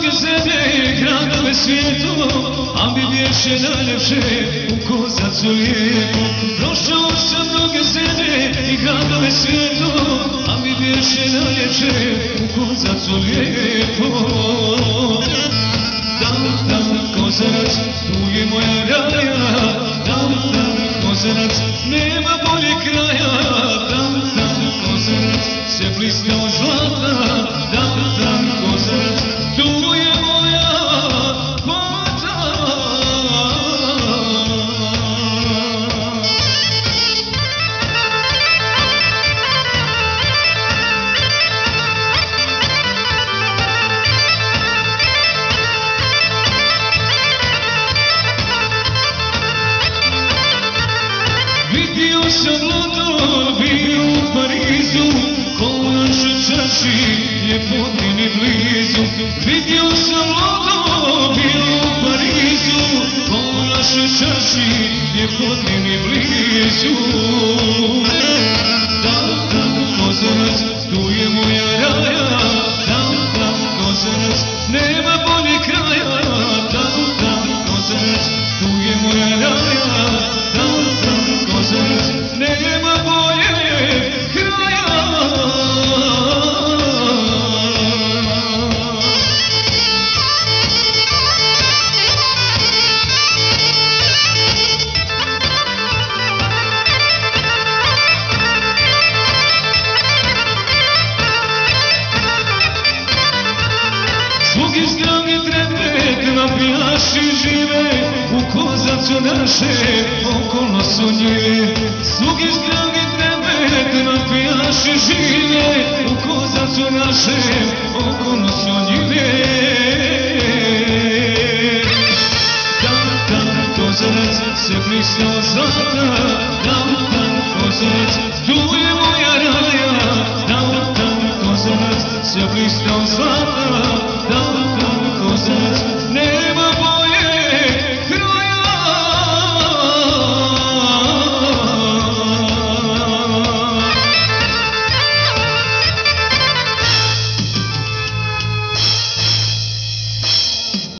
mnoge zemlje i gradove svijetu, a mi bješe najljepše u Kozacu lijepu. Prošao sam mnoge zemlje i gradove svijetu, a mi bješe najljepše u Kozacu lijepu. Dan, Kozarac, tu je moja raja. Dan, Kozarac, nema bolje kraja. Dan, Kozarac, se bliskao zlata. Dan, Kozarac, tu je moja pota. Vidio sam London, bio u Parizu, ko u našoj čaši, ljepotini blizu. Vidio sam London, bio u Parizu, ko u našoj čaši, ljepotini blizu. Dan, Kozarac, tu je moja raja. Dan, Kozarac, nema bolje kraja. Dan, Kozarac, tu je moja raja. Dan, Kozarac, nema bolje kraja. Svog iz Drage trepet napijaši žive, u Kozacu naše okolno su njive. Svog iz Drage trepet